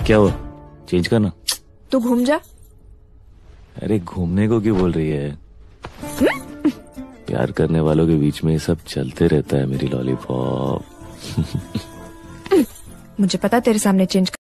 क्या हुआ? चेंज करना? तू घूम जा। अरे घूमने को क्यों बोल रही है? प्यार करने वालों के बीच में ये सब चलते रहता है मेरी लॉलीपॉप। मुझे पता तेरे सामने चेंज